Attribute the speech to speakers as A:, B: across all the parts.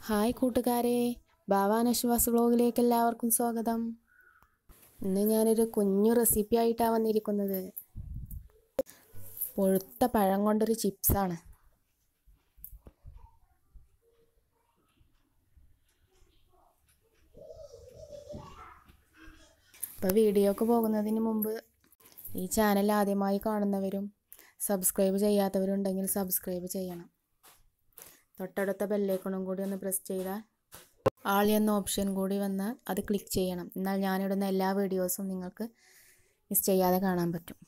A: Hi കൂട്ടുകാരെ, ഭാവാനശ്വാസ് വ്ലോഗിലേക്ക് എല്ലാവർക്കും സ്വാഗതം. ഇന്ന് ഞാനൊരു കുഞ്ഞു റെസിപ്പി ആയിട്ടാണ് വന്നിരിക്കുന്നത്. പൊഴുത്ത പഴം കൊണ്ടൊരു ചിപ്സാണ്. അപ്പോൾ വീഡിയോക്ക് പോകുന്നതിന് മുമ്പ് ഈ ചാനൽ ആദ്യമായി കാണുന്നവരും സബ്സ്ക്രൈബ് ചെയ്യാത്തവരുണ്ടെങ്കിൽ സബ്സ്ക്രൈബ് ചെയ്യണം. തൊട്ടടുത്ത ബെല്ലൈക്കണും കൂടി ഒന്ന് പ്രസ് ചെയ്താൽ ആൾ എന്ന ഓപ്ഷൻ കൂടി വന്നാൽ അത് ക്ലിക്ക് ചെയ്യണം. എന്നാൽ ഞാനിടുന്ന എല്ലാ വീഡിയോസും നിങ്ങൾക്ക് മിസ് ചെയ്യാതെ കാണാൻ പറ്റും.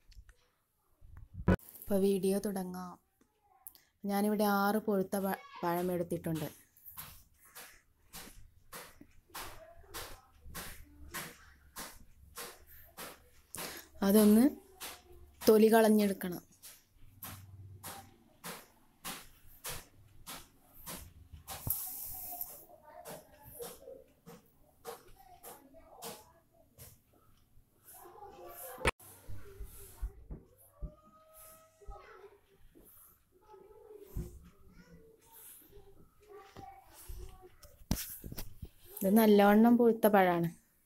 A: അപ്പോൾ വീഡിയോ തുടങ്ങാം. ഞാനിവിടെ 6 പൊഴുത്ത പഴം എടുത്തിട്ടുണ്ട്. അതൊന്ന് തൊലി കളഞ്ഞെടുക്കണം. ഇത് നല്ലവണ്ണം പൊഴുത്ത പഴമാണ്.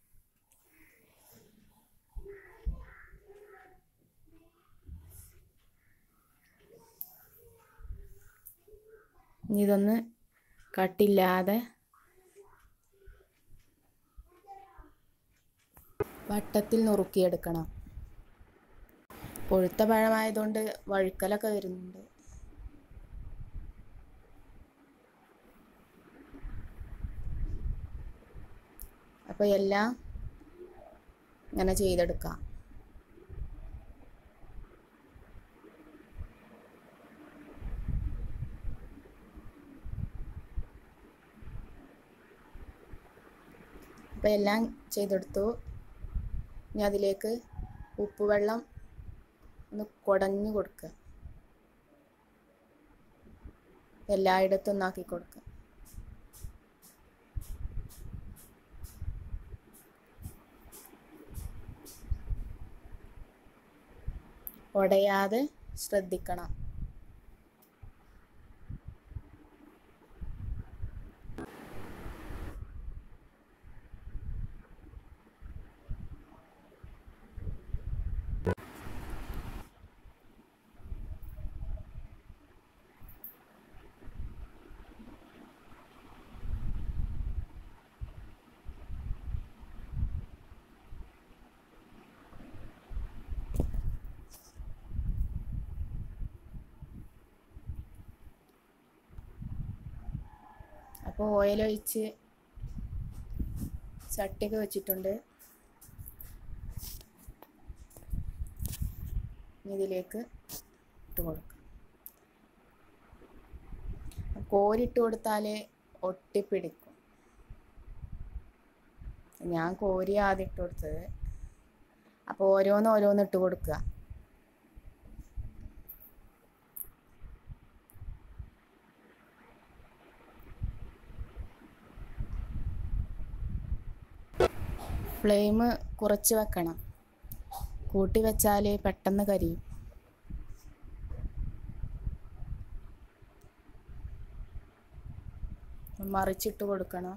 A: ഇതൊന്ന് കട്ടില്ലാതെ വട്ടത്തിൽ നുറുക്കിയെടുക്കണം. പൊഴുത്ത പഴമായതുകൊണ്ട് വഴുക്കലൊക്കെ വരുന്നുണ്ട്. അപ്പോൾ എല്ലാം ഇങ്ങനെ ചെയ്തെടുക്കാം. അപ്പോൾ എല്ലാം ചെയ്തെടുത്തു. ഇനി അതിലേക്ക് ഉപ്പുവെള്ളം ഒന്ന് കുടഞ്ഞു കൊടുക്കുക. എല്ലായിടത്തും ഒന്നാക്കി കൊടുക്കുക. ഉടയാതെ ശ്രദ്ധിക്കണം. അപ്പോൾ ഓയിലൊഴിച്ച് ചട്ടിയൊക്കെ വെച്ചിട്ടുണ്ട്. ഇതിലേക്ക് ഇട്ട് കൊടുക്കാം. കോരിട്ട് കൊടുത്താൽ ഒട്ടിപ്പിടിക്കും. ഞാൻ കോരി ആദ്യം ഇട്ട് കൊടുത്തത്. അപ്പോൾ ഓരോന്ന് ഇട്ട് കൊടുക്കുക. ഫ്ലെയിം കുറച്ച് വെക്കണം. കൂട്ടി വെച്ചാൽ പെട്ടെന്ന് കരിയും. മറിച്ചിട്ട് കൊടുക്കണം.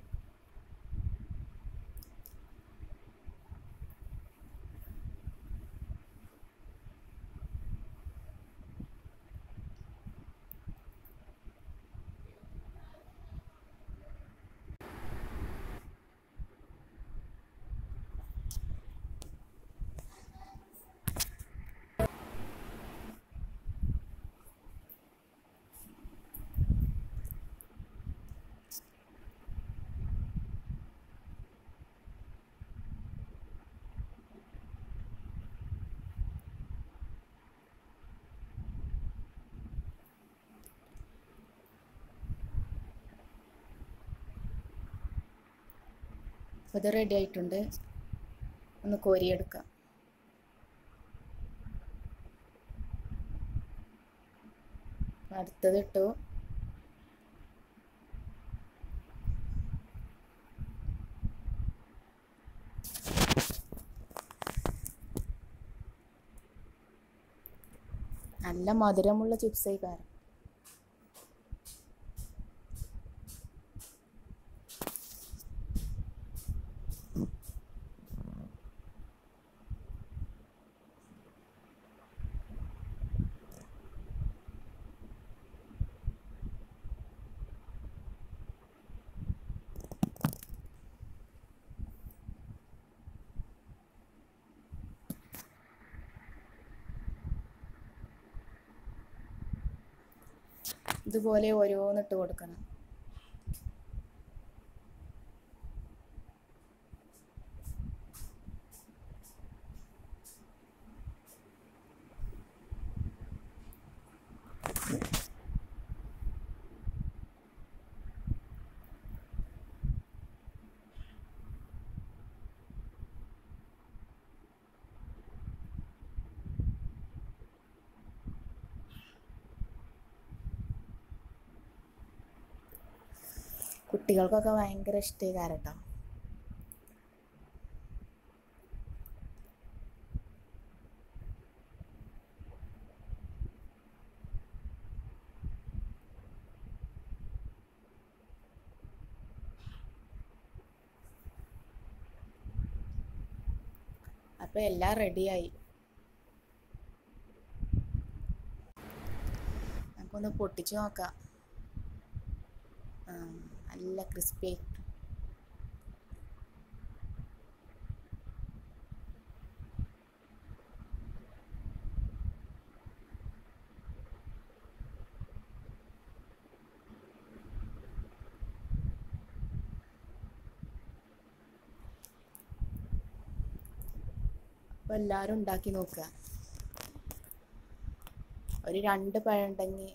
A: അപ്പോൾ ഇത് റെഡി ആയിട്ടുണ്ട്. ഒന്ന് കോരിയെടുക്കാം. അടുത്തതിട്ടു. നല്ല മധുരമുള്ള ചിപ്സായി കാരണം ഇതുപോലെ ഓരോന്നിട്ട് കൊടുക്കണം. കുട്ടികൾക്കൊക്കെ ഭയങ്കര ഇഷ്ടമായി കേട്ടോ. അപ്പോൾ എല്ലാം റെഡിയായി. നമുക്കൊന്ന് പൊട്ടിച്ച് നോക്കാം. നല്ല ക്രിസ്പി. അപ്പോൾ എല്ലാവരും ഉണ്ടാക്കി നോക്കുക. ഒരു 2 പഴം ഉണ്ടെങ്കിൽ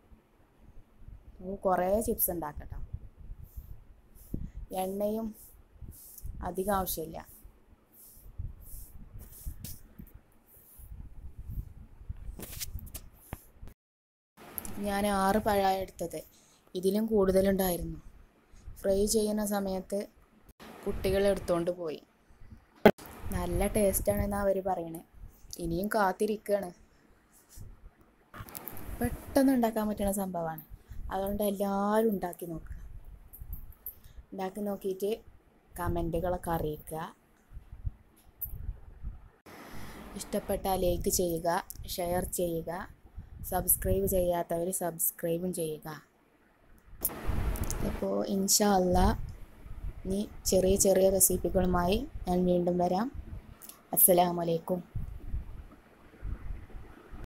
A: കുറേ ചിപ്സ് ഉണ്ടാക്കട്ടോ. എണ്ണയും അധികം ആവശ്യമില്ല. ഞാൻ 6 പഴമാണ് എടുത്തത്. ഇതിലും കൂടുതലുണ്ടായിരുന്നു. ഫ്രൈ ചെയ്യുന്ന സമയത്ത് കുട്ടികൾ എടുത്തുകൊണ്ട് പോയി. നല്ല ടേസ്റ്റാണെന്നാണ് അവർ പറയണേ. ഇനിയും കാത്തിരിക്കുകയാണ്. പെട്ടെന്ന് ഉണ്ടാക്കാൻ പറ്റുന്ന സംഭവമാണ്. അതുകൊണ്ട് എല്ലാവരും ഉണ്ടാക്കി നോക്കുക. ഉണ്ടാക്കി നോക്കിയിട്ട് കമൻറ്റുകളൊക്കെ അറിയിക്കുക. ഇഷ്ടപ്പെട്ടാൽ ലൈക്ക് ചെയ്യുക, ഷെയർ ചെയ്യുക. സബ്സ്ക്രൈബ് ചെയ്യാത്തവർ സബ്സ്ക്രൈബും ചെയ്യുക. അപ്പോൾ ഇൻഷാ അല്ലാഹ് ഇനി ചെറിയ ചെറിയ റെസിപ്പികളുമായി ഞാൻ വീണ്ടും വരാം. അസ്സലാമു അലൈക്കും.